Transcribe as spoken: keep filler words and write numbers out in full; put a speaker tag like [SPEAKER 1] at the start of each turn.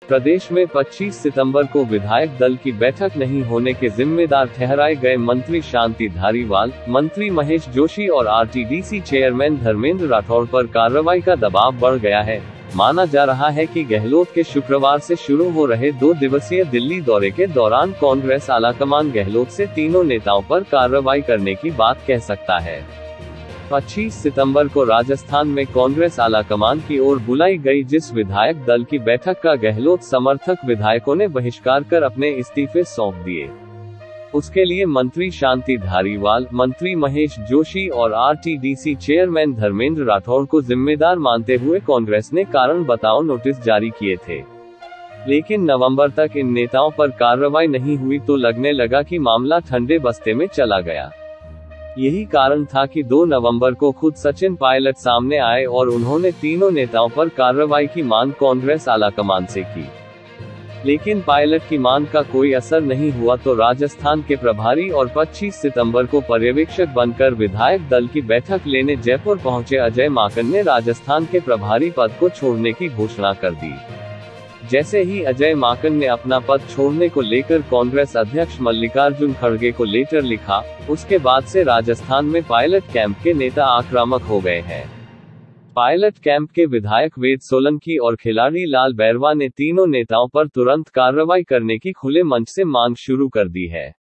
[SPEAKER 1] प्रदेश में पच्चीस सितंबर को विधायक दल की बैठक नहीं होने के जिम्मेदार ठहराए गए मंत्री शांति धारीवाल, मंत्री महेश जोशी और आरटीडीसी चेयरमैन धर्मेंद्र राठौड़ पर कार्रवाई का दबाव बढ़ गया है। माना जा रहा है कि गहलोत के शुक्रवार से शुरू हो रहे दो दिवसीय दिल्ली दौरे के दौरान कांग्रेस आलाकमान गहलोत से तीनों नेताओं पर कार्रवाई करने की बात कह सकता है। पच्चीस सितंबर को राजस्थान में कांग्रेस आलाकमान की ओर बुलाई गई जिस विधायक दल की बैठक का गहलोत समर्थक विधायकों ने बहिष्कार कर अपने इस्तीफे सौंप दिए, उसके लिए मंत्री शांति धारीवाल, मंत्री महेश जोशी और आरटीडीसी चेयरमैन धर्मेंद्र राठौड़ को जिम्मेदार मानते हुए कांग्रेस ने कारण बताओ नोटिस जारी किए थे। लेकिन नवंबर तक इन नेताओं पर कार्रवाई नहीं हुई तो लगने लगा कि मामला ठंडे बस्ते में चला गया। यही कारण था कि दो नवंबर को खुद सचिन पायलट सामने आए और उन्होंने तीनों नेताओं पर कार्रवाई की मांग कांग्रेस आलाकमान से की। लेकिन पायलट की मांग का कोई असर नहीं हुआ तो राजस्थान के प्रभारी और पच्चीस सितंबर को पर्यवेक्षक बनकर विधायक दल की बैठक लेने जयपुर पहुंचे अजय माकन ने राजस्थान के प्रभारी पद को छोड़ने की घोषणा कर दी। जैसे ही अजय माकन ने अपना पद छोड़ने को लेकर कांग्रेस अध्यक्ष मल्लिकार्जुन खड़गे को लेटर लिखा, उसके बाद से राजस्थान में पायलट कैंप के नेता आक्रामक हो गए हैं। पायलट कैंप के विधायक वेद सोलंकी और खिलाड़ी लाल बैरवा ने तीनों नेताओं पर तुरंत कार्रवाई करने की खुले मंच से मांग शुरू कर दी है।